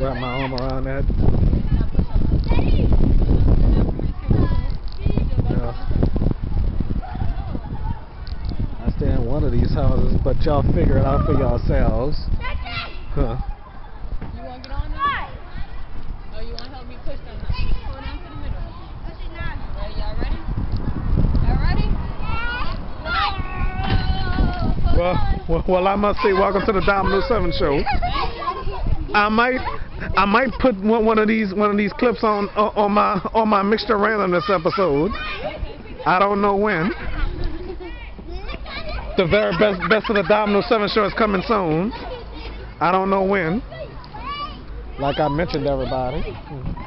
wrap my arm around that. Yeah. I stay in one of these houses, but y'all figure it out for yourselves. Huh. You want to get on there? Oh, you want to help me push them now? Hold on to the middle. Ready? Y'all ready? Y'all ready? Well, I must say, welcome to the Domino 7 show. I might put one of these clips on my mixture randomness episode. I don't know when. The very best of the Domino 7 show is coming soon. I don't know when. Like I mentioned, everybody.